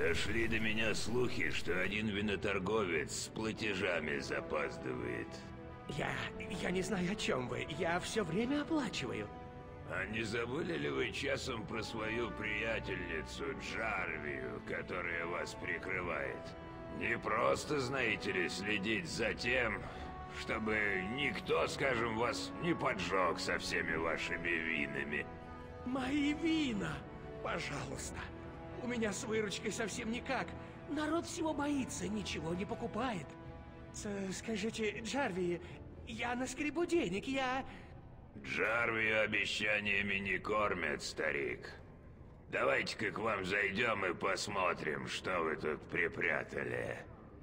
Дошли до меня слухи, что один виноторговец с платежами запаздывает. Я не знаю, о чем вы. Я все время оплачиваю. А не забыли ли вы часом про свою приятельницу Джарвию, которая вас прикрывает? Не просто, знаете ли, следить за тем, чтобы никто, скажем, вас не поджег со всеми вашими винами. Мои вина! Пожалуйста. У меня с выручкой совсем никак. Народ всего боится, ничего не покупает. Скажите, Джарви, я наскребу денег, Джарвию обещаниями не кормят, старик. Давайте-ка к вам зайдем и посмотрим, что вы тут припрятали.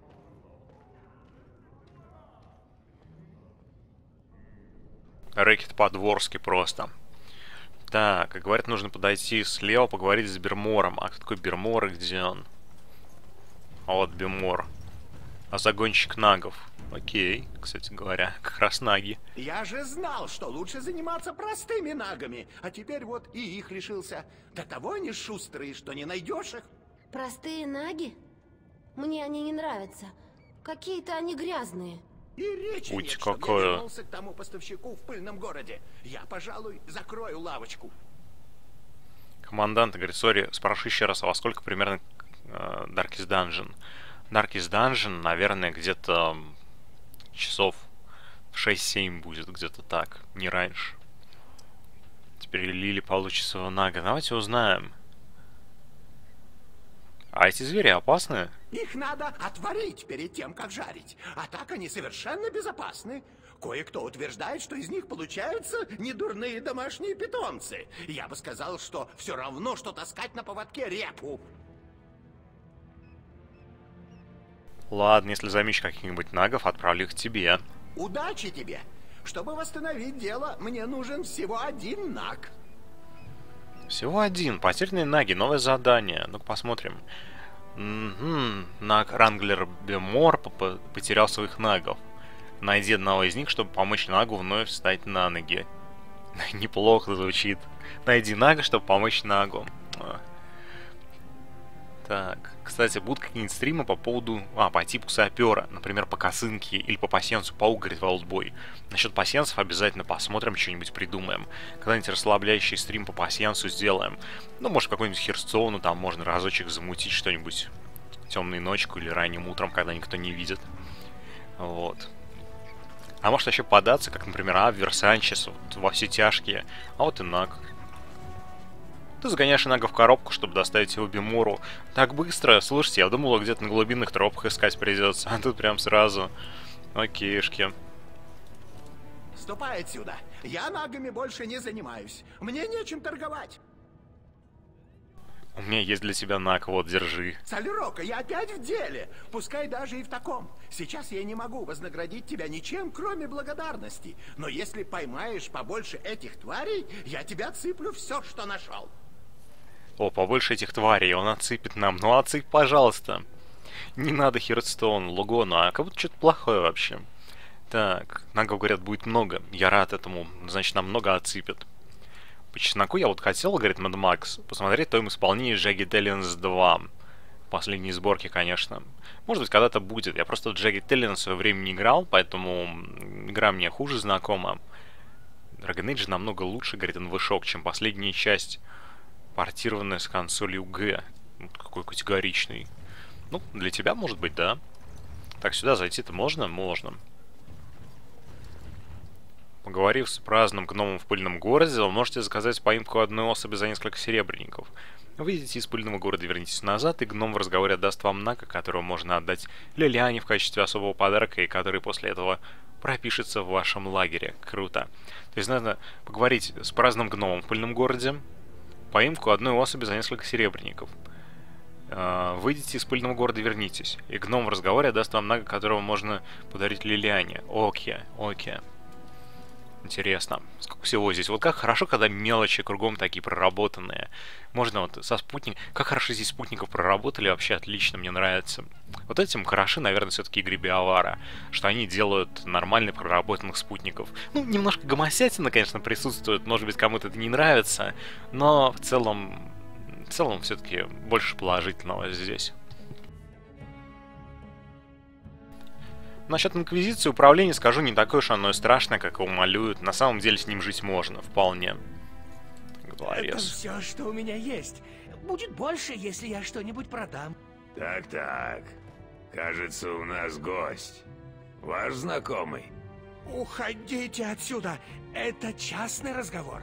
Рэкет по-дворски просто. Так, как говорят, нужно подойти слева, поговорить с Бермором. А кто такой Бермор и где он? А вот Бермор. А загонщик нагов. Окей, кстати говоря, как раз наги. Я же знал, что лучше заниматься простыми нагами. А теперь вот и их лишился. До того они шустрые, что не найдешь их. Простые наги? Мне они не нравятся. Какие-то они грязные. И речи нет, что я вернулся к тому поставщику в пыльном городе. Я, пожалуй, закрою лавочку. Командант говорит, сори, спрошу еще раз, а во сколько примерно Darkest Dungeon? Darkest Dungeon, наверное, где-то часов 6-7 будет, где-то так, не раньше. Теперь Лили получит своего нага. Давайте узнаем. А эти звери опасны? Их надо отварить перед тем, как жарить. А так они совершенно безопасны. Кое-кто утверждает, что из них получаются недурные домашние питомцы. Я бы сказал, что все равно, что таскать на поводке репу. Ладно, если замечу каких-нибудь нагов, отправлю их тебе. Удачи тебе! Чтобы восстановить дело, мне нужен всего один наг. Всего один. Потерянные наги. Новое задание. Ну-ка посмотрим. Наг Ранглер Бемор потерял своих нагов. Найди одного из них, чтобы помочь нагу вновь встать на ноги. Неплохо звучит. Найди нага, чтобы помочь нагу. Так, кстати, будут какие-нибудь стримы по поводу... по типу сапера. Например, по косынке или по пасьянсу паук, говорит Валдбой. Насчет пасьянсов обязательно посмотрим, что-нибудь придумаем. Когда-нибудь расслабляющий стрим по пасьянсу сделаем. Ну, может, какой-нибудь Херстоуну там можно разочек замутить что-нибудь. Темной ночью или ранним утром, когда никто не видит. Вот. А может еще податься, как, например, Абвер Санчес, вот, во все тяжкие. А вот и Наг. Ты загоняешь Нага в коробку, чтобы доставить его Бемору. Так быстро. Слушайте, я думал, где-то на глубинных тропах искать придется. А тут прям сразу. Окейшки. Ступай отсюда. Я нагами больше не занимаюсь. Мне нечем торговать. У меня есть для тебя Наг, вот, держи. Солерока, я опять в деле. Пускай даже и в таком. Сейчас я не могу вознаградить тебя ничем, кроме благодарности. Но если поймаешь побольше этих тварей, я тебя отсыплю все, что нашел. О, побольше этих тварей, он отсыпет нам. Ну, отсыпь, пожалуйста. Не надо Херстоун, Лугону, а как будто что-то плохое вообще. Так, нагов, говорят, будет много. Я рад этому, значит, нам много отсыпят. По чесноку я вот хотел, говорит Mad Max, посмотреть в твоем исполнении Jagged Alliance 2. Последние сборки, конечно. Может быть, когда-то будет. Я просто в Jagged Alliance в свое время не играл, поэтому игра мне хуже знакома. Dragon Age намного лучше, говорит NV-Shock, чем последняя часть, портированная с консоли UG. Вот какой категоричный. Ну, для тебя, может быть, да. Так, сюда зайти-то можно? Можно. Поговорив с праздным гномом в пыльном городе, вы можете заказать поимку одной особи за несколько серебряников. Выйдите из пыльного города, вернитесь назад, и гном в разговоре отдаст вам нага, которого можно отдать Лилиане в качестве особого подарка, и который после этого пропишется в вашем лагере. Круто. То есть надо поговорить с праздным гномом в пыльном городе, поимку одной особи за несколько серебряников. Выйдите из пыльного города, вернитесь, и гном в разговоре отдаст вам нага, которого можно подарить Лилиане. Окей, окей. Интересно, сколько всего здесь. Вот как хорошо, когда мелочи кругом такие проработанные. Можно вот со спутником... Как хорошо здесь спутников проработали, вообще отлично, мне нравится. Вот этим хороши, наверное, все-таки игры BioWare, что они делают нормально проработанных спутников. Ну, немножко гомосятина, конечно, присутствует, может быть, кому-то это не нравится, но в целом В целом, все-таки больше положительного здесь. Насчет Инквизиции управление, скажу, не такое уж оно и страшное, как его малюют. На самом деле с ним жить можно, вполне. Это все, что у меня есть. Будет больше, если я что-нибудь продам. Так. Кажется, у нас гость. Ваш знакомый? Уходите отсюда. Это частный разговор.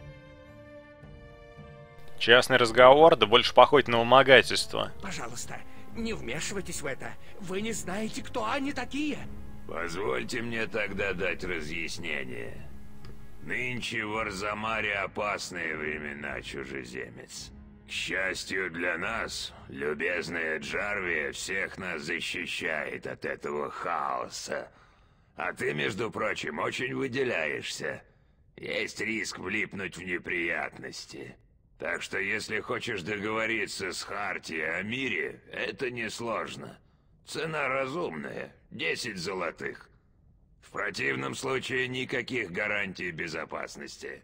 Частный разговор, да больше походит на вымогательство. Пожалуйста, не вмешивайтесь в это. Вы не знаете, кто они такие. Позвольте мне тогда дать разъяснение. Нынче в Арзамаре опасные времена, чужеземец. К счастью для нас, любезная Джарвия всех нас защищает от этого хаоса. А ты, между прочим, очень выделяешься. Есть риск влипнуть в неприятности. Так что, если хочешь договориться с Хартией о мире, это несложно. Цена разумная — 10 золотых. В противном случае никаких гарантий безопасности.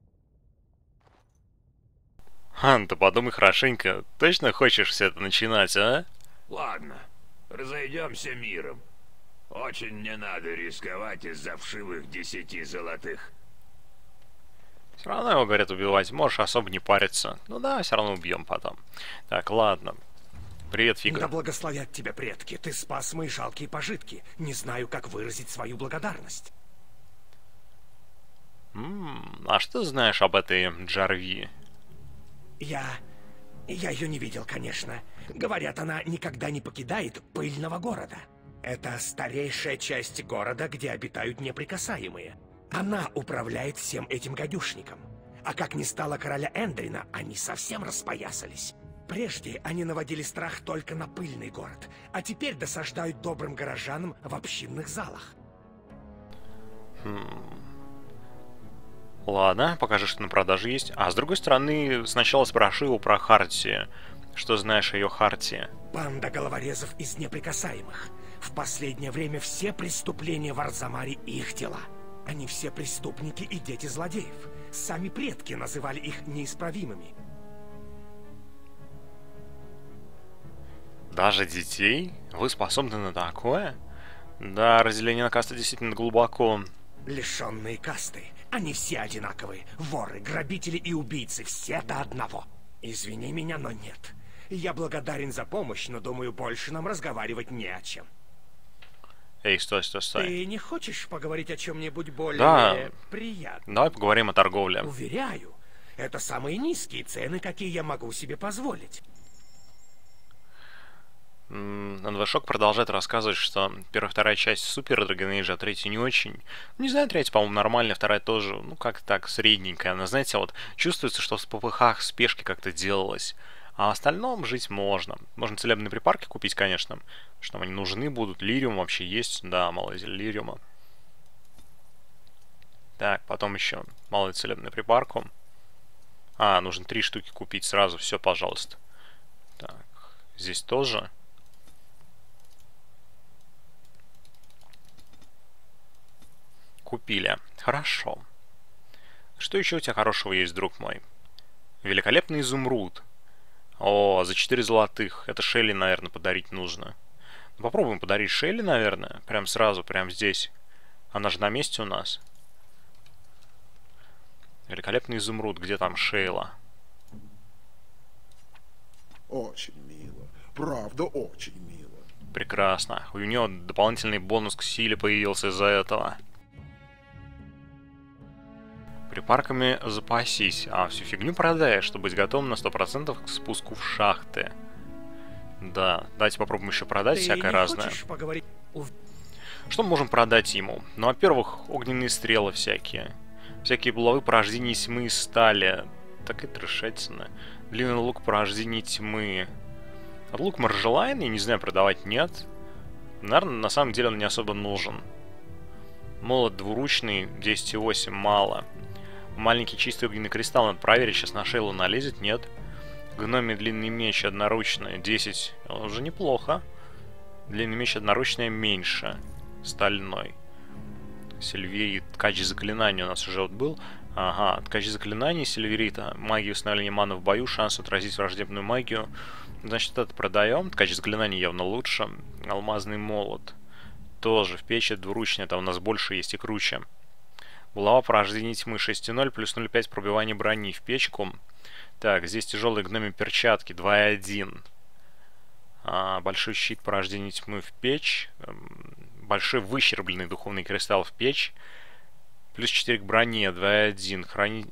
Хан, ты подумай хорошенько, точно хочешь все это начинать, а? Ладно, разойдемся миром. Очень не надо рисковать из-за вшивых 10 золотых. Все равно его, говорят, убивать, можешь особо не париться. Ну да, все равно убьем потом. Так, ладно. Привет, Фига. Да благословят тебя предки, ты спас мои жалкие пожитки. Не знаю, как выразить свою благодарность. А что ты знаешь об этой Джарви? Я ее не видел, конечно. Говорят, она никогда не покидает пыльного города. Это старейшая часть города, где обитают неприкасаемые. Она управляет всем этим гадюшником. А как не стало короля Эндрина, они совсем распоясались. Прежде они наводили страх только на пыльный город, а теперь досаждают добрым горожанам в общинных залах. Ладно, покажи, что на продаже есть. А с другой стороны, сначала спрошу его про Хартию. Что знаешь о ее Хартии? Банда головорезов из неприкасаемых. В последнее время все преступления в Арзамаре их дела. Они все преступники и дети злодеев. Сами предки называли их неисправимыми. Даже детей? Вы способны на такое? Да, разделение на касты действительно глубоко. Лишенные касты. Они все одинаковые. Воры, грабители и убийцы. Все до одного. Извини меня, но нет. Я благодарен за помощь, но думаю, больше нам разговаривать не о чем. Эй, стой. Ты не хочешь поговорить о чем-нибудь более приятном? Давай поговорим о торговле. Уверяю, это самые низкие цены, какие я могу себе позволить. НВ-шок продолжает рассказывать, что первая и вторая часть супер Dragon Age, а третья не очень. Не знаю, третья, по-моему, нормальная, вторая тоже, ну, как так, средненькая. Но, знаете, вот чувствуется, что в ППХ в спешке как-то делалось. А в остальном жить можно. Можно целебные припарки купить, конечно. Что нам они нужны будут. Лириум вообще есть. Да, мало лириума. Так, потом еще малую целебную припарку. Нужно 3 штуки купить сразу. Все, пожалуйста. Так, здесь тоже. Купили. Хорошо. Что еще у тебя хорошего есть, друг мой? Великолепный изумруд. О, за 4 золотых. Это Шелли, наверное, подарить нужно. Ну, попробуем подарить Шелли, наверное. Прям сразу, прям здесь. Она же на месте у нас. Великолепный изумруд. Где там Шейла? Очень мило. Правда, очень мило. Прекрасно. У нее дополнительный бонус к силе появился из-за этого. Припарками запасись, а всю фигню продаешь, чтобы быть готовым на 100% к спуску в шахты. Да, давайте попробуем еще продать всякое разное. Что мы можем продать ему? Ну, во-первых, огненные стрелы всякие. Всякие булавы порождения тьмы и стали. Так и трешатина. Длинный лук порождения тьмы. Лук Маржелайн, я не знаю, продавать нет. Наверное, на самом деле он не особо нужен. Молот двуручный, 10,8, мало. Маленький чистый огненный кристалл надо проверить, сейчас на Шейлу налезет, нет. Гномий длинный меч одноручный, 10, уже неплохо. Длинный меч одноручный меньше, стальной. Сильвей, ткач заклинания у нас уже вот был. Ага, ткач заклинаний, сильверита, магия установления маны в бою, шанс отразить враждебную магию. Значит, это продаем. Ткач заклинаний явно лучше. Алмазный молот. Тоже в печи двуручная, там у нас больше есть и круче. Булава порождения тьмы 6.0 плюс 0.5 пробивания брони в печку. Так, здесь тяжелые гноми перчатки 2.1. Большой щит порождения тьмы в печь. Большой выщербленный духовный кристалл в печь. Плюс 4 к броне 2.1.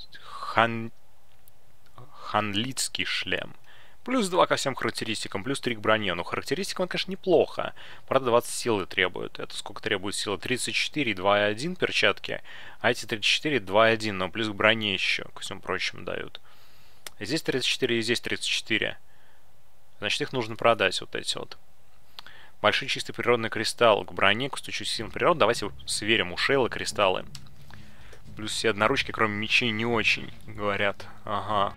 Ханлицкий шлем. Плюс 2 ко всем характеристикам, плюс 3 к броне. Ну, характеристикам, конечно, неплохо. Правда, 20 силы требует. Это сколько требует силы? 34, 2.1 перчатки. А эти 34, 2.1, но плюс к броне еще, ко всему прочему, дают. Здесь 34 и здесь 34. Значит, их нужно продать, вот эти вот. Большой чистый природный кристалл к броне, к устойчивости силам природы. Давайте сверим у Шейла кристаллы. Плюс все одноручки, кроме мечей, не очень, говорят. Ага.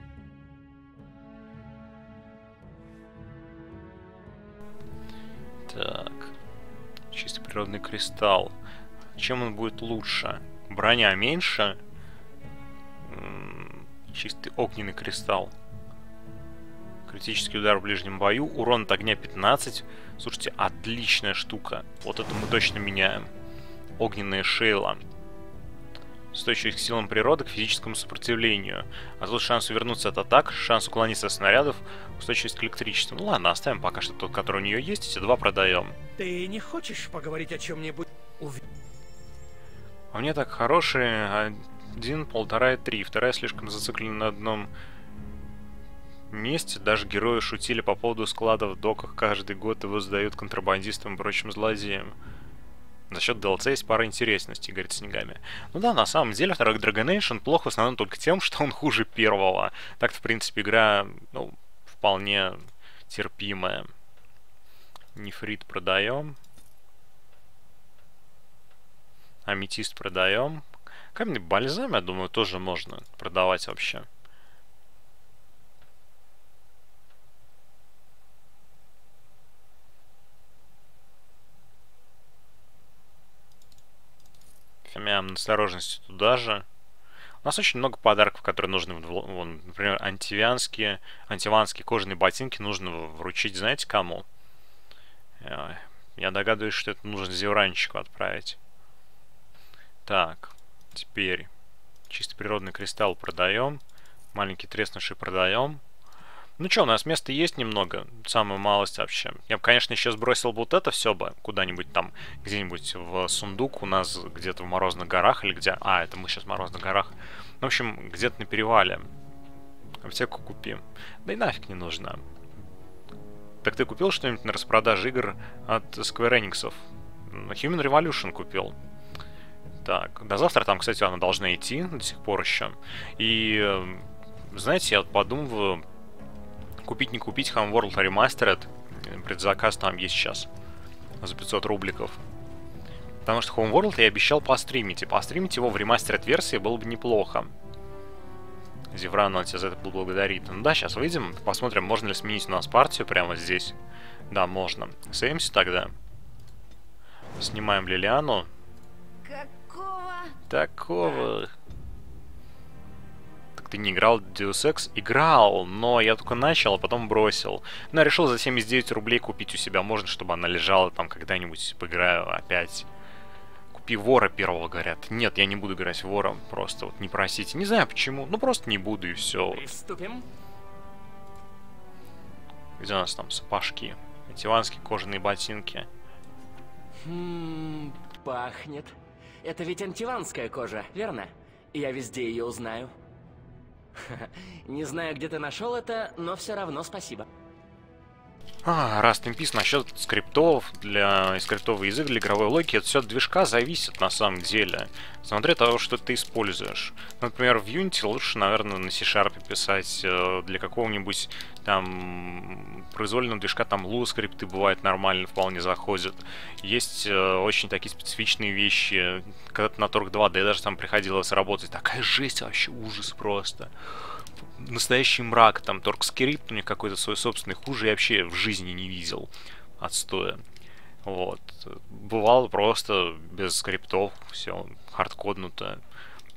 Так. Чистый природный кристалл. Чем он будет лучше? Броня меньше. Чистый огненный кристалл. Критический удар в ближнем бою. Урон от огня 15. Слушайте, отличная штука. Вот это мы точно меняем. Огненная Шейла. Устойчивость к силам природы, к физическому сопротивлению. А тут шанс увернуться от атак, шанс уклониться от снарядов, устойчивость к электричеству. Ну ладно, оставим пока что тот, который у нее есть, эти два продаем. Ты не хочешь поговорить о чем-нибудь? А мне так хорошие. 1, 1,5 и 3. Вторая слишком зациклена на одном месте. Даже герои шутили по поводу складов в доках. Каждый год его сдают контрабандистам и прочим злодеям. За счет DLC есть пара интересностей, говорит Снегами. Ну да, на самом деле, второй Dragon Age плох в основном только тем, что он хуже первого. Так-то, в принципе, игра, ну, вполне терпимая. Нефрит продаем. Аметист продаем. Каменный бальзам, я думаю, тоже можно продавать вообще. Фимиам настороженности туда же. У нас очень много подарков, которые нужны. Вон, например, антиванские кожаные ботинки нужно вручить, знаете, кому? Я догадываюсь, что это нужно Зевранчику отправить. Так, теперь чисто природный кристалл продаем. Маленький треснувший продаем. Ну что, у нас места есть немного. Самую малость вообще. Я бы, конечно, еще сбросил бы вот это все бы куда-нибудь там, где-нибудь в сундук у нас где-то в Морозных горах или где... А, это мы сейчас в Морозных горах. В общем, где-то на перевале. Аптеку купим. Да и нафиг не нужно. Так ты купил что-нибудь на распродаже игр от Square Enix? Human Revolution купил. Так, до завтра там, кстати, она должна идти до сих пор еще. И, знаете, я подумываю... Купить, не купить Homeworld Remastered. Предзаказ там есть сейчас. За 500 рубликов. Потому что Homeworld я обещал постримить. И постримить его в ремастеред версии было бы неплохо. Зевран, он тебя за это благодарит. Ну да, сейчас выйдем. Посмотрим, можно ли сменить у нас партию прямо здесь. Да, можно. Сеймся тогда. Снимаем Лилиану. Такого... Ты не играл в Deus Ex? Играл, но я только начал, а потом бросил. Но я решил за 79 рублей купить у себя. Можно, чтобы она лежала там когда-нибудь, поиграю опять. Купи вора первого, говорят. Нет, я не буду играть в вора. Просто вот не просите. Не знаю почему. Ну просто не буду и все. Приступим. Где у нас там сапожки? Антиванские кожаные ботинки. Пахнет. Это ведь антиванская кожа, верно? Я везде ее узнаю. Не знаю, где ты нашел это, но все равно спасибо. Rust in Peace насчет скриптов, скриптовый язык для игровой логики, это все от движка зависит на самом деле. Смотря того, что ты используешь. Например, в Unity лучше, наверное, на C# писать для какого-нибудь там произвольного движка, там Lua скрипты бывают нормально, вполне заходят. Есть очень такие специфичные вещи. Когда-то на Torque 2D даже там приходилось работать. Такая жесть, вообще ужас просто. Настоящий мрак, там торкскрипт у них какой-то свой собственный, хуже я вообще в жизни не видел. Отстоя. Вот. Бывало просто без скриптов, все хардкоднуто.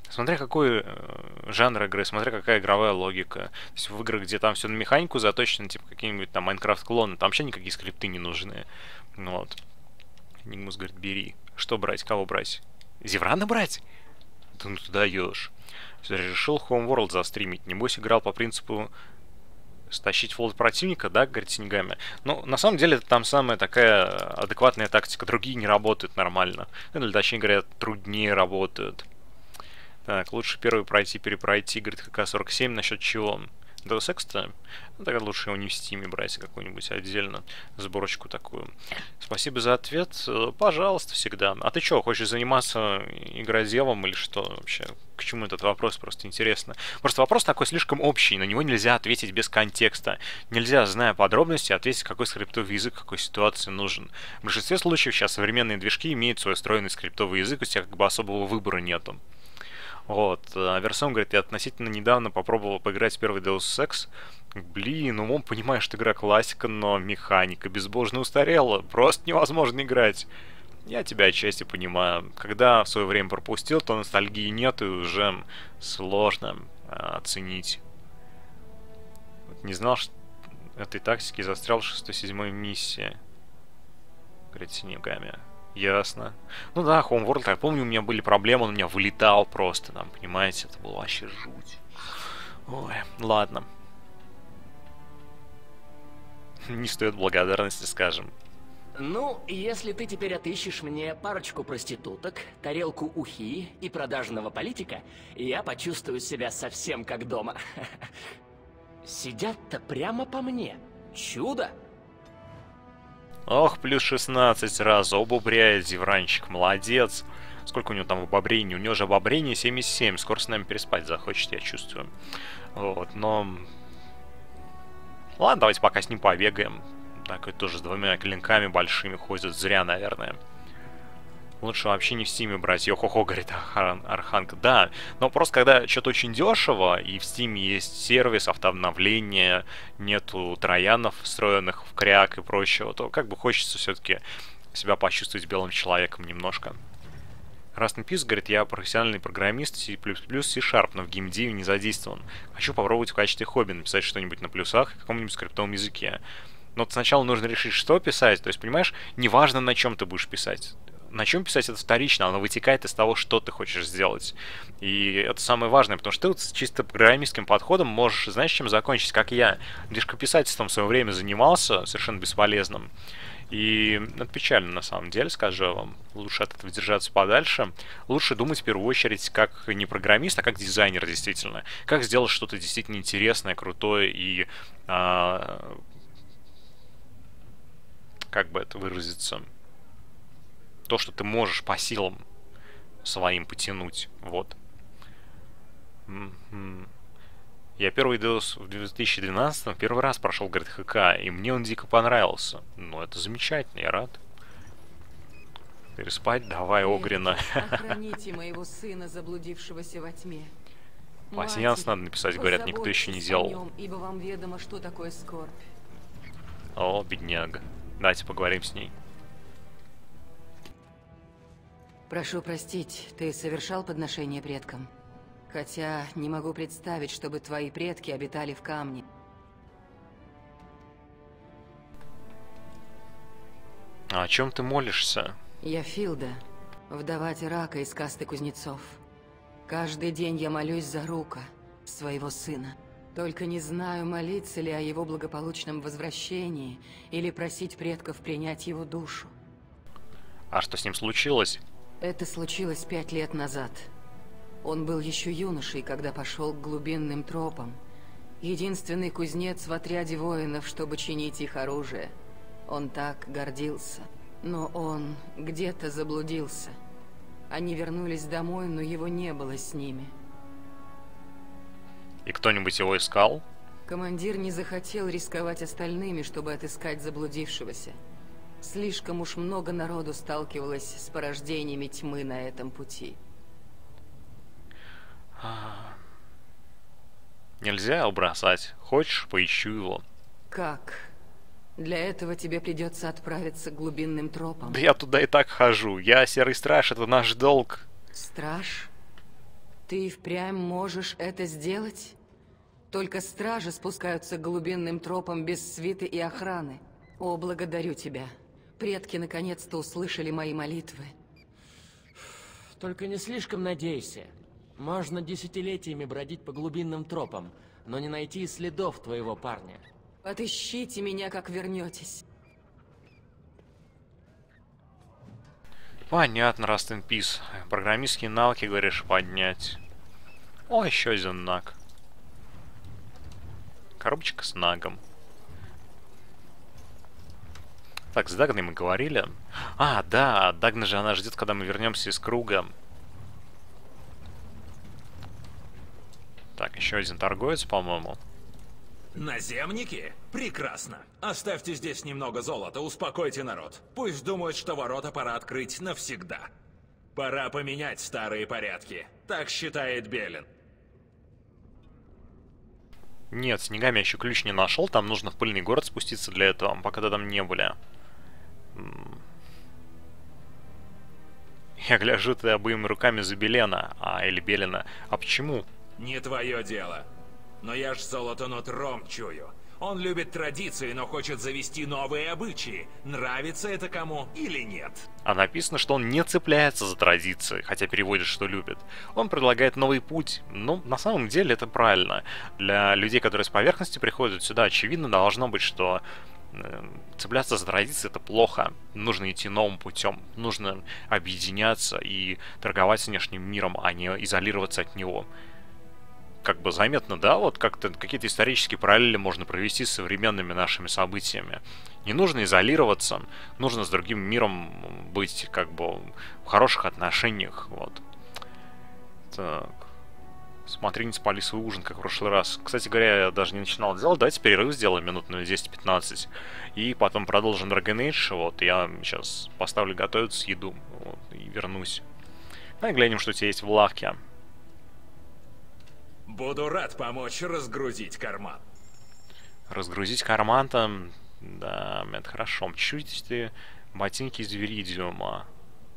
Смотря какой жанр игры, смотря какая игровая логика. То есть в играх, где там все на механику заточено, типа какие-нибудь там Майнкрафт-клоны, там вообще никакие скрипты не нужны. Ну вот. Enigmus говорит, бери. Что брать? Кого брать? Зеврана брать? Да ну ты даешь. Решил Homeworld застримить. Небось играл по принципу стащить флот противника, да, говорит Синегами. Ну, на самом деле, это там самая такая адекватная тактика. Другие не работают нормально. Или, точнее говоря, труднее работают. Так, лучше первый пройти, перепройти, говорит ХК-47, насчет чего? Deus Ex-то? Ну, тогда лучше его не в Steam брать, а какую-нибудь отдельно сборочку такую. Спасибо за ответ. Пожалуйста, всегда. А ты что, хочешь заниматься игроделом или что вообще? К чему этот вопрос? Просто интересно. Просто вопрос такой слишком общий, на него нельзя ответить без контекста. Нельзя, зная подробности, ответить, какой скриптовый язык, какой ситуации нужен. В большинстве случаев сейчас современные движки имеют свой встроенный скриптовый язык, у тебя как бы особого выбора нету. Вот, Версон говорит, я относительно недавно попробовал поиграть в первый Deus Ex. Блин, умом понимаешь, что игра классика, но механика безбожно устарела. Просто невозможно играть. Я тебя отчасти понимаю. Когда в свое время пропустил, то ностальгии нет и уже сложно оценить. Вот не знал, что этой тактики застрял в 6-7 миссии. Говорит Синегами. Ясно. Ну да, Homeworld, я помню, у меня были проблемы, он у меня вылетал просто, там, понимаете, это было вообще жуть. Ой, ладно. Не стоит благодарности, скажем. Ну, если ты теперь отыщешь мне парочку проституток, тарелку ухи и продажного политика, я почувствую себя совсем как дома. Сидят-то прямо по мне. Чудо! Ох, плюс 16 сразу, обобряет Зевранчик, молодец. Сколько у него там обобрений? У него же обобрение 77, скоро с нами переспать захочет, я чувствую. Вот, но... Ладно, давайте пока с ним побегаем. Так, это тоже с 2 клинками большими ходит, зря, наверное. Лучше вообще не в Стиме брать. Йо-хо-хо, говорит Арханг. Да, но просто когда что-то очень дешево, и в Стиме есть сервис, автообновления, нету троянов, встроенных в кряк и прочего, то как бы хочется все-таки себя почувствовать белым человеком немножко. Красный Пис говорит, я профессиональный программист C++, C-Sharp, но в геймдиве не задействован. Хочу попробовать в качестве хобби написать что-нибудь на плюсах и каком-нибудь скриптовом языке. Но вот сначала нужно решить, что писать. То есть, понимаешь, неважно, на чем ты будешь писать. На чем писать, это вторично, оно вытекает из того, что ты хочешь сделать. И это самое важное, потому что ты вот с чисто программистским подходом можешь, знаешь, чем закончить, как я. Дишкописательством в свое время занимался, совершенно бесполезным. И это печально, на самом деле, скажу вам. Лучше от этого держаться подальше. Лучше думать в первую очередь как не программист, а как дизайнер, действительно. Как сделать что-то действительно интересное, крутое и... как бы это выразиться... То, что ты можешь по силам своим потянуть. Вот. Я первый Deus в 2012 первый раз прошел, говорит, ХК, и мне он дико понравился. Ну, это замечательно, я рад. Переспать? Давай, Огрина. Охраните моего сына, заблудившегося во тьме. Пассианс надо написать, говорят, никто еще не делал. Ибо вам ведомо, что такое скорбь. О, бедняга. Давайте поговорим с ней. Прошу простить, ты совершал подношение предкам? Хотя не могу представить, чтобы твои предки обитали в камне. А о чем ты молишься? Я Филда, вдова Тирака из касты кузнецов. Каждый день я молюсь за Рука, своего сына. Только не знаю, молиться ли о его благополучном возвращении или просить предков принять его душу. А что с ним случилось? Это случилось 5 лет назад. Он был еще юношей, когда пошел к глубинным тропам. Единственный кузнец в отряде воинов, чтобы чинить их оружие. Он так гордился. Но он где-то заблудился. Они вернулись домой, но его не было с ними. И кто-нибудь его искал? Командир не захотел рисковать остальными, чтобы отыскать заблудившегося. Слишком уж много народу сталкивалось с порождениями тьмы на этом пути. Нельзя его бросать. Хочешь, поищу его. Как? Для этого тебе придется отправиться к глубинным тропам. Да я туда и так хожу. Я Серый Страж, это наш долг. Страж? Ты впрямь можешь это сделать? Только стражи спускаются к глубинным тропам без свиты и охраны. О, благодарю тебя. Предки наконец-то услышали мои молитвы. Только не слишком надейся. Можно десятилетиями бродить по глубинным тропам, но не найти следов твоего парня. Отыщите меня, как вернетесь. Понятно, Rust in Peace. Программистские навыки, говоришь, поднять. О, еще один наг. Коробочка с нагом. Так, с Дагной мы говорили. А, да, Дагна же она ждет, когда мы вернемся из круга. Так, еще один торговец, по-моему. Наземники? Прекрасно. Оставьте здесь немного золота, успокойте народ. Пусть думают, что ворота пора открыть навсегда. Пора поменять старые порядки. Так считает Белин. Нет, с снегами я еще ключ не нашел. Там нужно в пыльный город спуститься для этого, пока там не были. Я гляжу, ты обоими руками за Белена, или Белина. А почему? Не твое дело. Но я ж золото нутром чую. Он любит традиции, но хочет завести новые обычаи. Нравится это кому или нет? А написано, что он не цепляется за традиции, хотя переводит, что любит. Он предлагает новый путь. Ну, на самом деле это правильно. Для людей, которые с поверхности приходят сюда, очевидно должно быть, что цепляться за традиции — это плохо. Нужно идти новым путем. Нужно объединяться и торговать с внешним миром, а не изолироваться от него. Как бы заметно, да, вот как-то какие-то исторические параллели можно провести с современными нашими событиями. Не нужно изолироваться, нужно с другим миром быть как бы в хороших отношениях, вот. Так. Смотри, не спали свой ужин, как в прошлый раз. Кстати говоря, я даже не начинал делать. Давайте перерыв сделаем минут на 10-15. И потом продолжим Dragon Age. Вот, я сейчас поставлю готовиться еду, вот, и вернусь. Ну и глянем, что у тебя есть в лавке. Буду рад помочь разгрузить карман. Разгрузить карман-то... Да, это хорошо. Чуть ты ботинки из веридиума.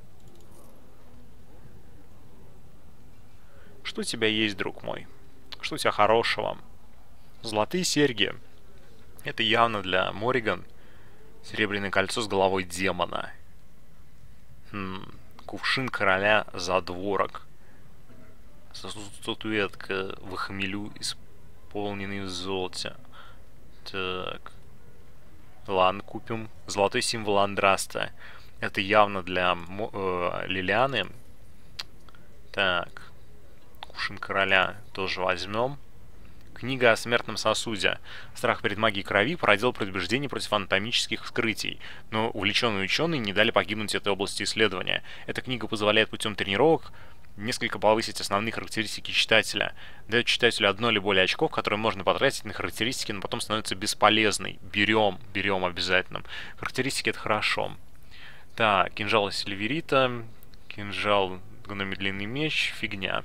Что у тебя есть, друг мой? Что у тебя хорошего? Золотые серьги. Это явно для Морриган. Серебряное кольцо с головой демона. Кувшин короля задворок. Статуэтка в хмелю, исполненный в золоте. Так. Ладно, купим. Золотой символ Андраста. Это явно для Лилианы. Так. Кувшин короля тоже возьмем. Книга о смертном сосуде. Страх перед магией крови породил предубеждение против анатомических вскрытий, но увлеченные ученые не дали погибнуть этой области исследования. Эта книга позволяет путем тренировок несколько повысить основные характеристики читателя. Дает читателю одно или более очков, которые можно потратить на характеристики, но потом становится бесполезной. Берем обязательно. Характеристики — это хорошо. Так, кинжал Сильверита, кинжал гномий длинный меч, фигня.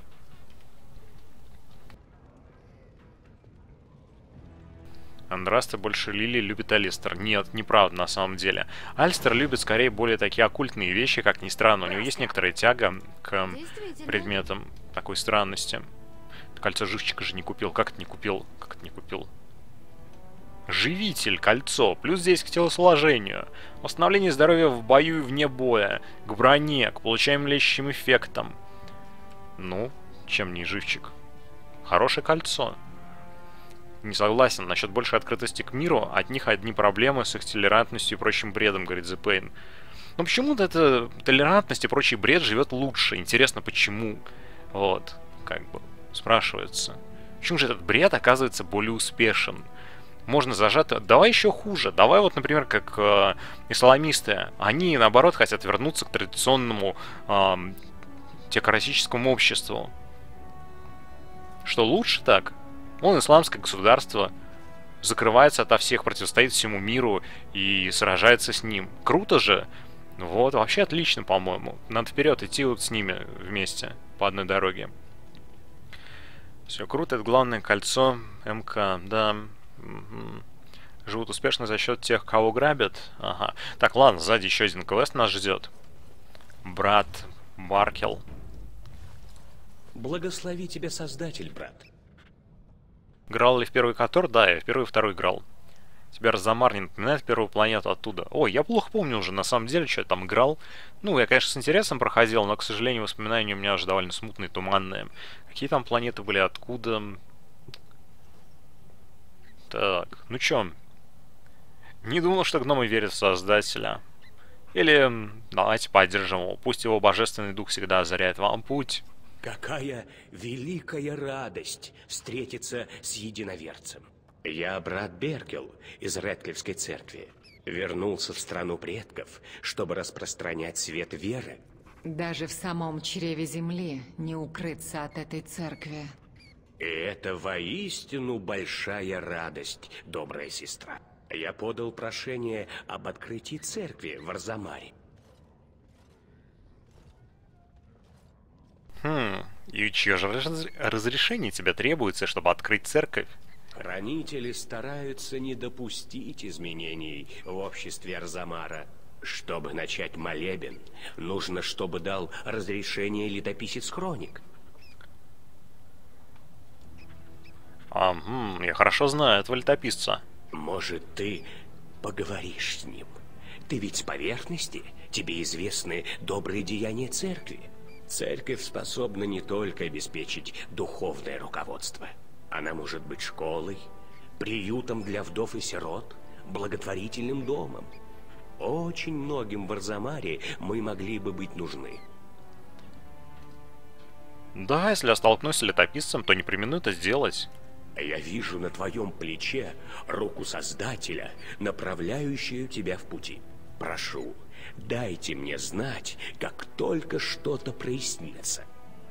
Андраста больше Лили любит Алистер. Нет, неправда на самом деле. Алистер любит скорее более такие оккультные вещи, как ни странно. У него есть некоторая тяга к предметам такой странности. Кольцо живчика же не купил. Как это не купил? Как это не купил? Живитель, кольцо. Плюс здесь к телосложению. Восстановление здоровья в бою и вне боя. К броне, к получаемым лечащим эффектам. Ну, чем не живчик? Хорошее кольцо. Не согласен. Насчет большей открытости к миру, от них одни проблемы с их толерантностью и прочим бредом, говорит The Pain. Но почему-то эта толерантность и прочий бред живет лучше. Интересно, почему? Вот, как бы, спрашивается. Почему же этот бред оказывается более успешен? Можно зажать... Давай еще хуже. Давай вот, например, как исламисты. Они, наоборот, хотят вернуться к традиционному теократическому обществу. Что, лучше так? Он исламское государство, закрывается ото всех, противостоит всему миру и сражается с ним. Круто же. Вот, вообще отлично, по-моему. Надо вперед идти вот с ними вместе по одной дороге. Все круто, это главное кольцо МК, да. Живут успешно за счет тех, кого грабят. Ага. Так, ладно, сзади еще один квест нас ждет. Брат Баркел. Благослови тебя Создатель, брат. Играл ли в первый Котор? Да, я в первый и второй играл. Тебе Арзамар не напоминает первую планету оттуда? Ой, я плохо помню уже, на самом деле, что я там играл. Ну, я, конечно, с интересом проходил, но, к сожалению, воспоминания у меня уже довольно смутные, туманные. Какие там планеты были, откуда? Так, ну чё? Не думал, что гномы верят в Создателя. Или давайте поддержим его, пусть его божественный дух всегда озаряет вам путь. Какая великая радость встретиться с единоверцем. Я брат Беркел из Рэдклиффской церкви. Вернулся в страну предков, чтобы распространять свет веры. Даже в самом чреве земли не укрыться от этой церкви. И это воистину большая радость, добрая сестра. Я подал прошение об открытии церкви в Арзамаре. И чье же разрешение тебе требуется, чтобы открыть церковь? Хранители стараются не допустить изменений в обществе Арзамара. Чтобы начать молебен, нужно, чтобы дал разрешение летописец хроник. Я хорошо знаю этого летописца. Может, ты поговоришь с ним? Ты ведь с поверхности, тебе известны добрые деяния церкви. Церковь способна не только обеспечить духовное руководство. Она может быть школой, приютом для вдов и сирот, благотворительным домом. Очень многим в Арзамаре мы могли бы быть нужны. Да, если я столкнусь с летописцем, то не премину это сделать. Я вижу на твоем плече руку Создателя, направляющую тебя в пути. Прошу, дайте мне знать, как только что-то прояснится.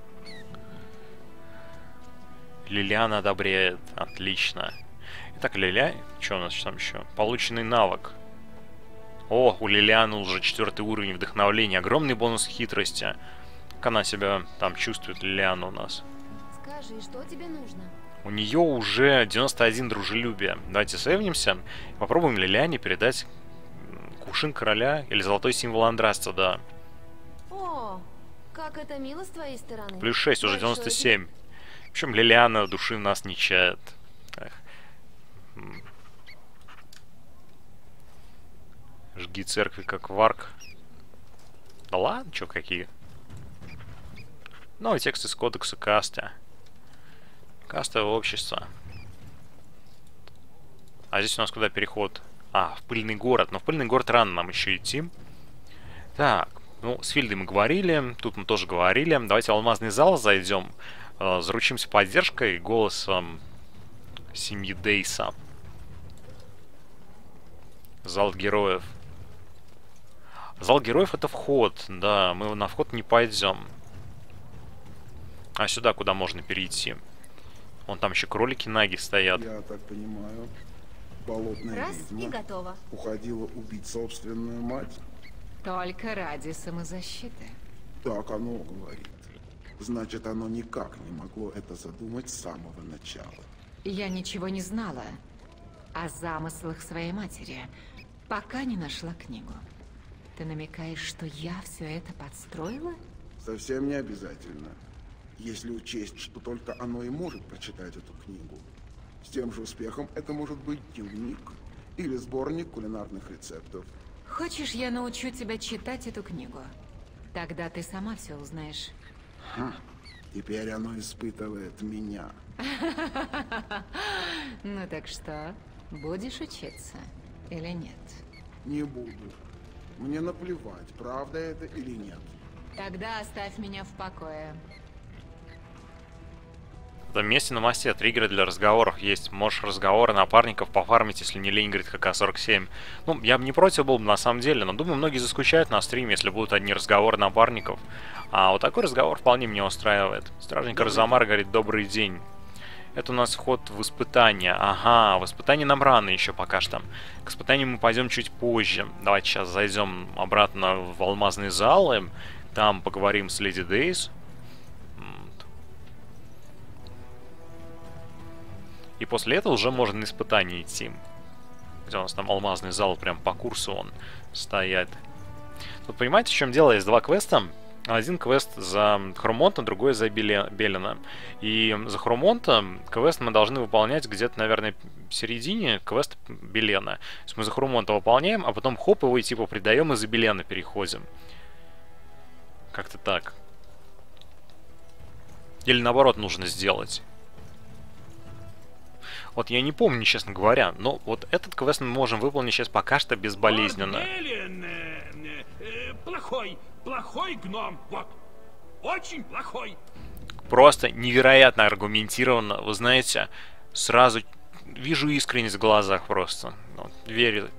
Лилиана одобряет. Отлично. Итак, что у нас там еще? Полученный навык. О, у Лилианы уже 4-й уровень вдохновления. Огромный бонус хитрости. Как она себя там чувствует, Лилиана у нас? Скажи, что тебе нужно? У нее уже 91 дружелюбие. Давайте сейвнимся. Попробуем Лилиане передать кувшин короля или золотой символ Андрасца, да. О, как это мило с твоей стороны. Плюс 6, уже 97. В общем, Лилиана души в нас не чает. Эх. Жги церкви, как варк. Да ладно, чё какие. Новый текст из кодекса Каста. Кастовое общество. А здесь у нас куда переход? В пыльный город. Но в пыльный город рано нам еще идти. Так, ну, с Фильдой мы говорили. Тут мы тоже говорили. Давайте в алмазный зал зайдем. Заручимся поддержкой голосом семьи Дейса. Зал героев. Зал героев — это вход. Да, мы на вход не пойдем. А сюда куда можно перейти? Вон там еще кролики наги стоят. Я так понимаю, болотная ведьма и готово. уходила убить собственную мать. Только ради самозащиты. Так оно говорит. Значит, оно никак не могло это задумать с самого начала. Я ничего не знала о замыслах своей матери, пока не нашла книгу. Ты намекаешь, что я все это подстроила? Совсем не обязательно. Если учесть, что только оно и может прочитать эту книгу. С тем же успехом это может быть дневник или сборник кулинарных рецептов. Хочешь, я научу тебя читать эту книгу? Тогда ты сама все узнаешь. Теперь оно испытывает меня. Ну так что, будешь учиться или нет? Не буду. Мне наплевать, правда это или нет. Тогда оставь меня в покое. В этом месте на мосте триггеры для разговоров есть. Можешь разговоры напарников пофармить, если не лень, говорит КК-47. Ну, я бы не против был бы на самом деле, но думаю, многие заскучают на стриме, если будут одни разговоры напарников. А вот такой разговор вполне меня устраивает. Стражник Арзамар говорит: добрый день. Это у нас вход в испытание. Ага, в испытание нам рано еще пока что. К испытанию мы пойдем чуть позже. Давайте сейчас зайдем обратно в алмазный зал, и там поговорим с Леди Дейс. И после этого уже можно на испытание идти. Где у нас там алмазный зал, прям по курсу он стоит. Тут понимаете, в чем дело? Есть два квеста. Один квест за Хромонта, другой за Белена. И за Хромонта квест мы должны выполнять где-то, наверное, в середине квест Белена. То есть мы за Хромонта выполняем, а потом хоп, его типа придаем и за Белена переходим. Как-то так. Или наоборот нужно сделать. Вот я не помню, честно говоря, но вот этот квест мы можем выполнить сейчас пока что безболезненно. Плохой гном, вот. Очень плохой. Просто невероятно аргументированно. Вы знаете, сразу вижу искренность в глазах просто. Вот, верю.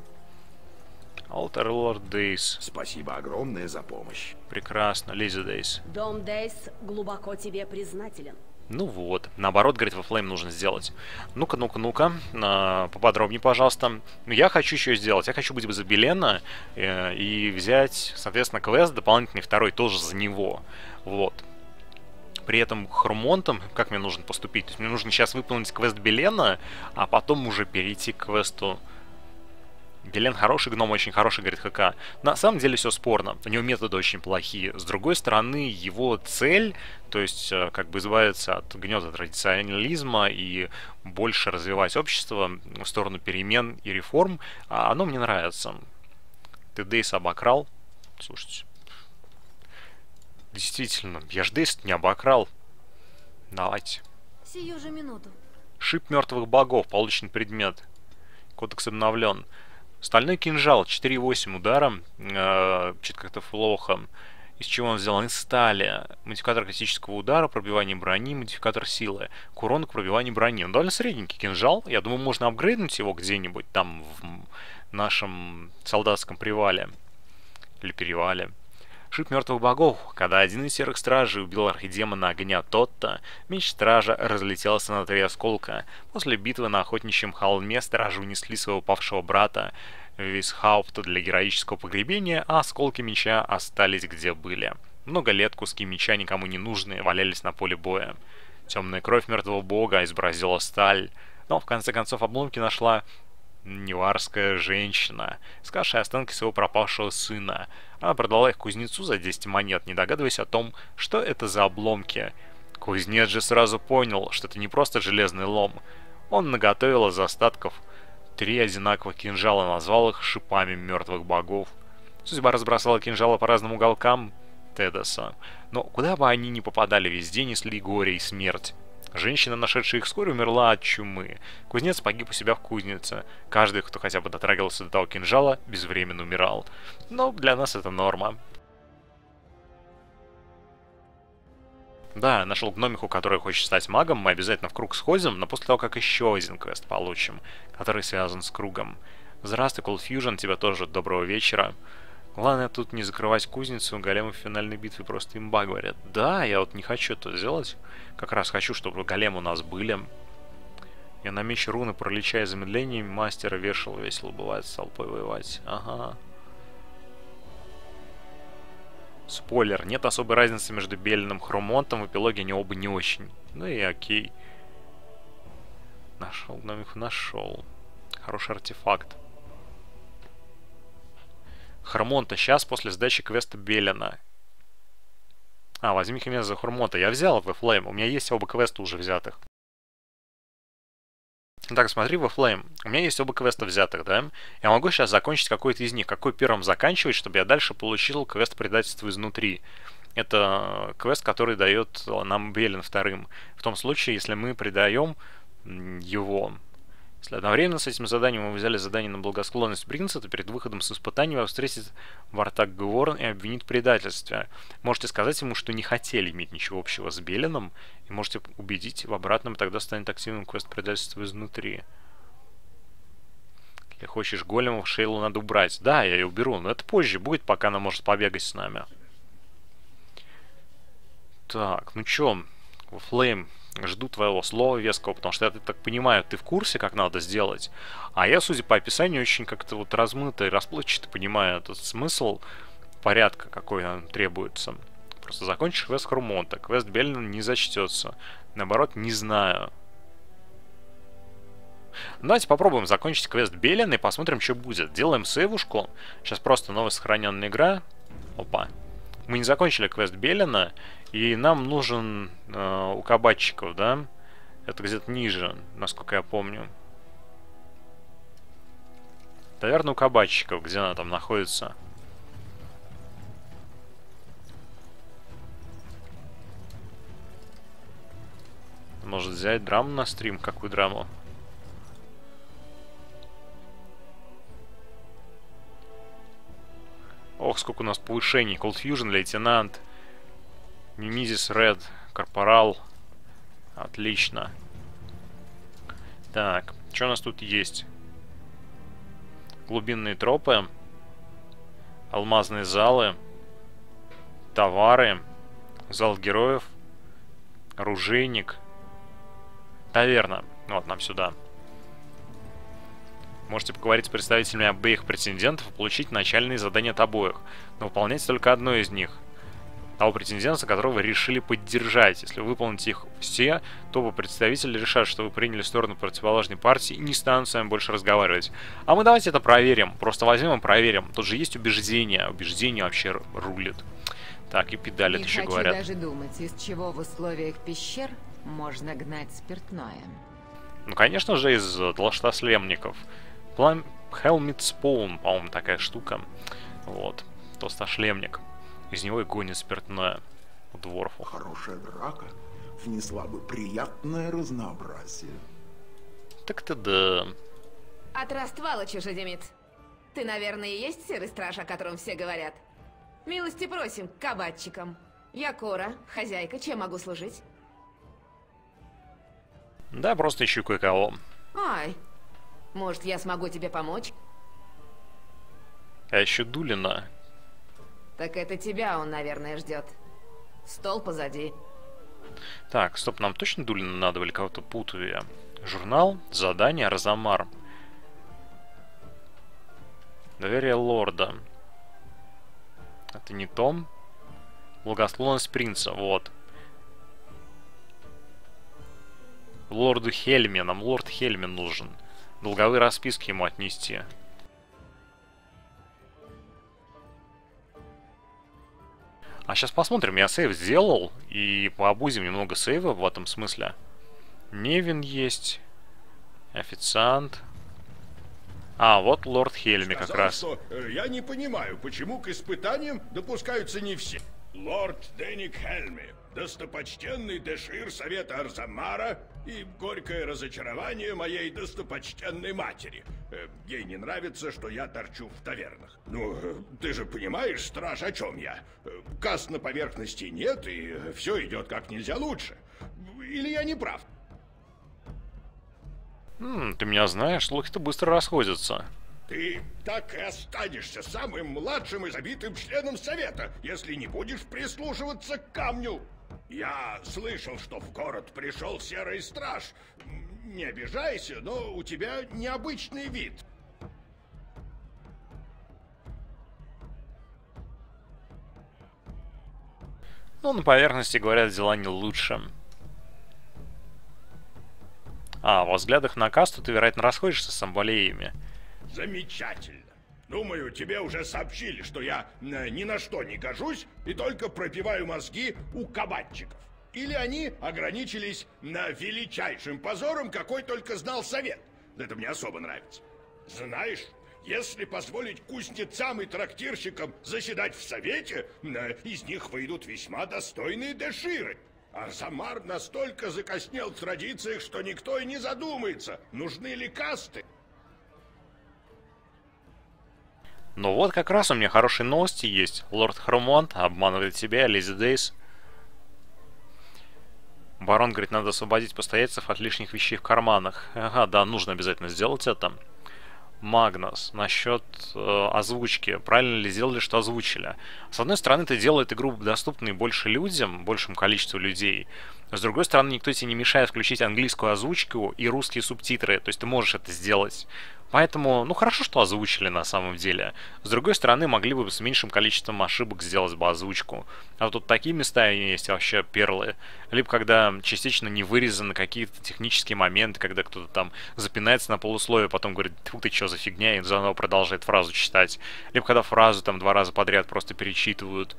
Altar Lord Дейс. Спасибо огромное за помощь. Прекрасно, Лизи Дейс. Дом Дейс глубоко тебе признателен. Ну вот, наоборот, говорит, во Flame нужно сделать. Ну-ка, поподробнее, пожалуйста. Я хочу еще сделать, я хочу быть за Белена и взять, соответственно, квест дополнительный второй тоже за него. Вот. При этом Хромонтом, как мне нужно поступить? То есть мне нужно сейчас выполнить квест Белена, а потом уже перейти к квесту... Белен хороший гном, очень хороший, говорит ХК. На самом деле все спорно. У него методы очень плохие. С другой стороны, его цель, то есть как бы избавиться от гнезда традиционализма и больше развивать общество в сторону перемен и реформ, оно мне нравится. Ты Дейс обокрал? Слушайте. Действительно, я ж Дейс не обокрал. Давайте. Сию же минуту. Шип мертвых богов. Получен предмет. Кодекс обновлен. Стальной кинжал, 4,8 удара, что-то как-то плохо. Из чего он сделан? Из стали. Модификатор классического удара, пробивание брони, модификатор силы. Курон к пробиванию брони. Он довольно средненький кинжал. Я думаю, можно апгрейднуть его где-нибудь там в нашем солдатском привале. Или перевале. Шип мертвых богов. Когда один из серых стражей убил архидемона огня Тотта, меч стража разлетелся на 3 осколка. После битвы на охотничьем холме стражи унесли своего павшего брата Висхаупта для героического погребения, а осколки меча остались где были. Много лет куски меча никому не нужные валялись на поле боя. Темная кровь мертвого бога изобразила сталь, но в конце концов обломки нашла неварская женщина, искавшая останки своего пропавшего сына. Она продала их кузнецу за 10 монет, не догадываясь о том, что это за обломки. Кузнец же сразу понял, что это не просто железный лом. Он наготовил из остатков 3 одинаковых кинжала, назвал их шипами мертвых богов. Судьба разбросала кинжалы по разным уголкам Тедоса, но куда бы они ни попадали, везде несли горе и смерть. Женщина, нашедшая их вскоре, умерла от чумы. Кузнец погиб у себя в кузнице. Каждый, кто хотя бы дотрагивался до того кинжала, безвременно умирал. Но для нас это норма. Да, нашел гномиху, которая хочет стать магом. Мы обязательно в круг сходим, но после того, как еще один квест получим, который связан с кругом. Здравствуй, Cold Fusion, тебе тоже доброго вечера. Главное тут не закрывать кузницу, големы в финальной битве просто имба, говорят. Да, я вот не хочу это сделать. Как раз хочу, чтобы големы у нас были. Я на меч руны, пролечая замедлением, мастера вешал, весело бывает с толпой воевать. Ага. Спойлер, нет особой разницы между Беленом и Хромонтом, в эпилоге они оба не очень. Ну и окей. Нашел гномиху, нашел. Хороший артефакт. Хромонта сейчас после сдачи квеста Белена. Возьми меня за Хромонта. Я взял в Flame. У меня есть оба квеста уже взятых. Так, смотри, в Flame. У меня есть оба квеста взятых, да? Я могу сейчас закончить какой-то из них. Какой первым заканчивать, чтобы я дальше получил квест предательства изнутри. Это квест, который дает нам Белен вторым. В том случае, если мы предаем его. Если одновременно с этим заданием мы взяли задание на благосклонность принца, то перед выходом с испытанием вас встретит Вартак Гворн и обвинит в предательстве. Можете сказать ему, что не хотели иметь ничего общего с Беленом, и можете убедить в обратном, и тогда станет активным квест предательства изнутри. Если хочешь големов, Шейлу надо убрать. Да, я ее уберу, но это позже будет, пока она может побегать с нами. Так, ну чё, Flame... Жду твоего слова веского, потому что я так понимаю, ты в курсе, как надо сделать. А я, судя по описанию, очень как-то вот размыто и расплывчато понимаю этот смысл порядка, какой нам требуется. Просто закончишь квест Хромонта, квест Белена не зачтется. Наоборот, не знаю. Давайте попробуем закончить квест Белена и посмотрим, что будет. Делаем сейвушку. Сейчас просто новая сохраненная игра. Опа. Мы не закончили квест Белина, и нам нужен у кабачиков, да? Это где-то ниже, насколько я помню. Наверное, у кабачиков, где она там находится. Может взять драму на стрим? Какую драму? Ох, сколько у нас повышений. Cold Fusion, лейтенант. Немизис Ред, корпорал. Отлично. Так, что у нас тут есть? Глубинные тропы. Алмазные залы. Товары. Зал героев. Оружейник. Таверна. Вот нам сюда. Можете поговорить с представителями обеих претендентов и получить начальные задания от обоих. Но выполняйте только одно из них. Того претендента, которого вы решили поддержать. Если вы выполните их все, то оба представителя решат, что вы приняли сторону противоположной партии и не станут с вами больше разговаривать. А мы давайте это проверим. Просто возьмем и проверим. Тут же есть убеждение. Убеждение вообще рулит. Так, и педали еще говорят. Не хочу даже думать, из чего в условиях пещер можно гнать спиртное. Ну, конечно же, из толстошлемников. Helmet Spawn, по-моему, такая штука. Вот. Толстошлемник. Из него и гонит спиртное у дворфу. Хорошая драка внесла бы приятное разнообразие. Так-то да. От раствала, чужеземец. Ты, наверное, и есть серый страж, о котором все говорят? Милости просим к кабачикам. Я Кора, хозяйка, чем могу служить? Да, просто ищу кое-кого. Ай, может, я смогу тебе помочь? Я ищу Дулина. Так это тебя он, наверное, ждет. Стол позади. Так, стоп, нам точно Дулина надо или кого-то путаю я? Журнал, задание, Розамар. Доверие лорда. Это не Том. Благосклонность принца, вот. Лорду Хельме, нам лорд Хельме нужен. Долговые расписки ему отнести. А сейчас посмотрим, я сейв сделал, и пообузим немного сейва в этом смысле. Невин есть. Официант. А, вот лорд Хельме как раз. Что, я не понимаю, почему к испытаниям допускаются не все. Лорд Деник Хельме, достопочтенный Дешир Совета Арзамара и горькое разочарование моей достопочтенной матери. Ей не нравится, что я торчу в тавернах. Ну, ты же понимаешь, страж, о чем я? Касс на поверхности нет, и все идет как нельзя лучше. Или я не прав? Ты меня знаешь, слухи-то быстро расходятся. Ты так и останешься самым младшим и забитым членом совета, если не будешь прислушиваться к камню. Я слышал, что в город пришел серый страж. Не обижайся, но у тебя необычный вид. Ну, на поверхности, говорят, дела не лучше. А, во взглядах на касту ты, вероятно, расходишься с амбалеями. Замечательно. Думаю, тебе уже сообщили, что я ни на что не гожусь и только пропиваю мозги у кабачиков. Или они ограничились величайшим позором, какой только знал совет. Это мне особо нравится. Знаешь, если позволить кузнецам и трактирщикам заседать в совете, из них выйдут весьма достойные деширы. Арзамар настолько закоснел в традициях, что никто и не задумается, нужны ли касты. Ну вот как раз у меня хорошие новости есть. Лорд Хромонт обманывает тебя, Леди Дейс. Барон говорит, надо освободить постояльцев от лишних вещей в карманах. Ага, да, нужно обязательно сделать это. Магнус, насчет озвучки. Правильно ли сделали, что озвучили? С одной стороны, это делает игру доступной больше людям, большему количеству людей. С другой стороны, никто тебе не мешает включить английскую озвучку и русские субтитры. То есть ты можешь это сделать. Поэтому, ну хорошо, что озвучили на самом деле. С другой стороны, могли бы с меньшим количеством ошибок сделать бы озвучку. А вот тут такие места есть вообще перлы. Либо когда частично не вырезаны какие-то технические моменты, когда кто-то там запинается на полусловие, потом говорит, фу, ты что за фигня, и заново продолжает фразу читать. Либо когда фразу там 2 раза подряд просто перечитывают.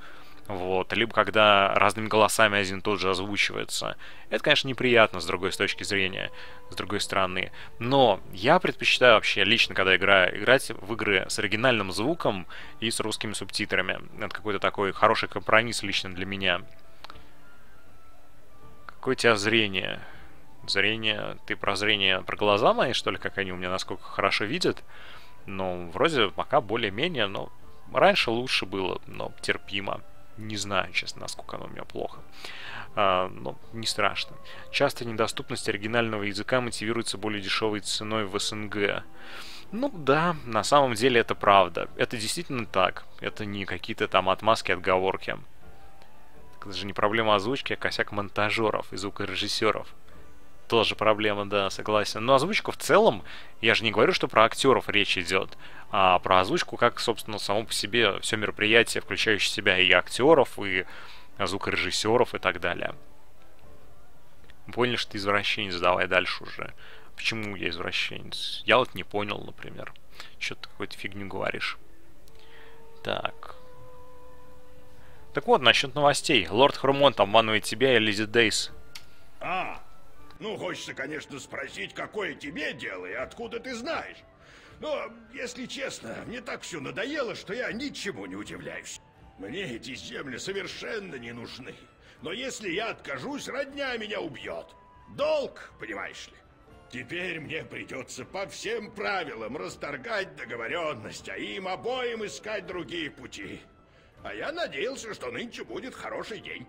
Вот, либо когда разными голосами один и тот же озвучивается. Это, конечно, неприятно с другой точки зрения, с другой стороны. Но я предпочитаю вообще лично, когда играть в игры с оригинальным звуком и с русскими субтитрами. Это какой-то такой хороший компромисс лично для меня. Какое у тебя зрение? Зрение... Ты про зрение, про глаза мои, что ли, как они у меня насколько хорошо видят? Ну, вроде пока более-менее, но раньше лучше было, но терпимо. Не знаю, честно, насколько оно у меня плохо. Но не страшно. Часто недоступность оригинального языка мотивируется более дешевой ценой в СНГ. Ну да, на самом деле это правда. Это действительно так. Это не какие-то там отмазки, отговорки. Это же не проблема озвучки, а косяк монтажеров и звукорежиссеров. Тоже проблема, да, согласен. Но озвучка в целом, я же не говорю, что про актеров речь идет, а про озвучку как, собственно, само по себе все мероприятие, включающее в себя и актеров, и звукорежиссеров и так далее. Поняли, что ты извращенец, давай дальше уже. Почему я извращенец? Я вот не понял, например. Что ты какую-то фигню говоришь. Так. Так вот, насчет новостей. Лорд Хрумонт обманывает тебя и Леди Дейс. Ну, хочется, конечно, спросить, какое тебе дело и откуда ты знаешь. Но, если честно, мне так все надоело, что я ничему не удивляюсь. Мне эти земли совершенно не нужны. Но если я откажусь, родня меня убьет. Долг, понимаешь ли. Теперь мне придется по всем правилам расторгать договоренность, а им обоим искать другие пути. А я надеялся, что нынче будет хороший день.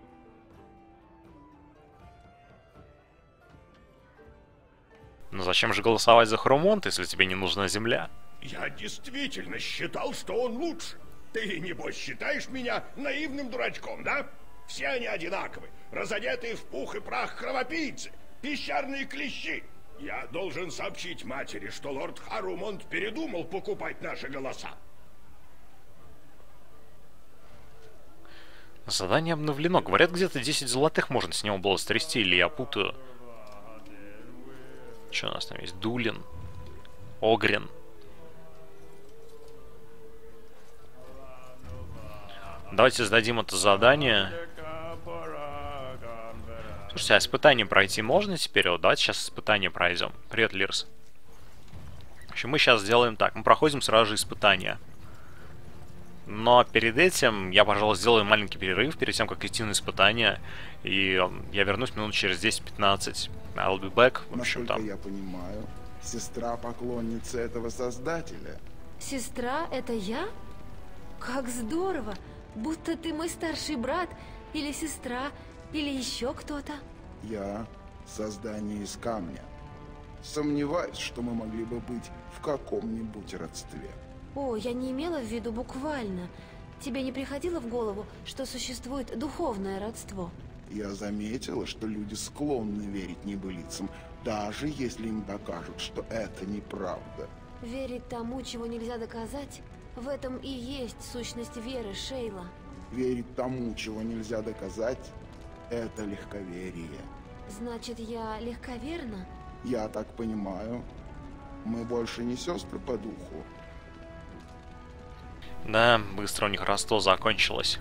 Но зачем же голосовать за Хрумонт, если тебе не нужна земля? Я действительно считал, что он лучше. Ты, небось, считаешь меня наивным дурачком, да? Все они одинаковы, разодетые в пух и прах кровопийцы, пещерные клещи. Я должен сообщить матери, что лорд Харумонт передумал покупать наши голоса. Задание обновлено. Говорят, где-то 10 золотых можно с него было стрясти, или я путаю. Что у нас там есть? Дулин. Огрин. Давайте сдадим это задание. Слушайте, а испытание пройти можно теперь? Вот, давайте сейчас испытание пройдем. Привет, Лирс. В общем, мы сейчас сделаем так. Мы проходим сразу же испытание. Но перед этим я, пожалуй, сделаю маленький перерыв, перед тем, как идти на испытание. И я вернусь минут через 10-15. I'll be back. В общем, насколько я понимаю, сестра поклонница этого создателя. Сестра, это я? Как здорово! Будто ты мой старший брат, или сестра, или еще кто-то. Я создание из камня. Сомневаюсь, что мы могли бы быть в каком-нибудь родстве. О, я не имела в виду буквально. Тебе не приходило в голову, что существует духовное родство? Я заметила, что люди склонны верить небылицам, даже если им докажут, что это неправда. Верить тому, чего нельзя доказать, в этом и есть сущность веры, Шейла. Верить тому, чего нельзя доказать, это легковерие. Значит, я легковерна? Я так понимаю, мы больше не сестры по духу. Да, быстро у них родство закончилось.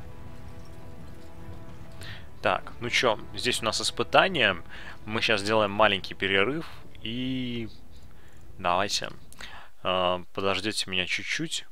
Так, ну чё, здесь у нас испытание. Мы сейчас сделаем маленький перерыв. И давайте подождите меня чуть-чуть.